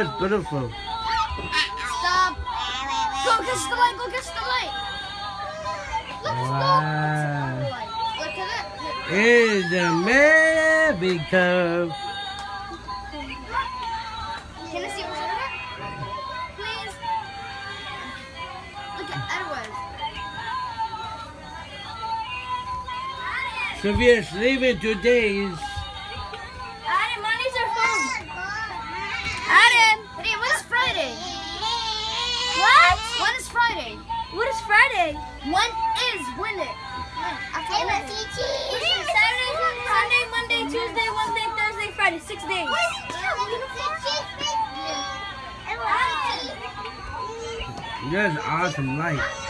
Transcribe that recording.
it's beautiful. Stop. Go catch the light. Go catch the light. Let's go. Look at it. It's America. Can I see what's under it? Please. Look at Edward. Sophia's leaving today's. Adam, money's our phone. Adam. Hey, when is Friday? What? When is Friday? What is Friday? When it? After Saturday, Sunday, Monday, Tuesday, Wednesday, Thursday, Friday. 6 days. You guys are awesome lights.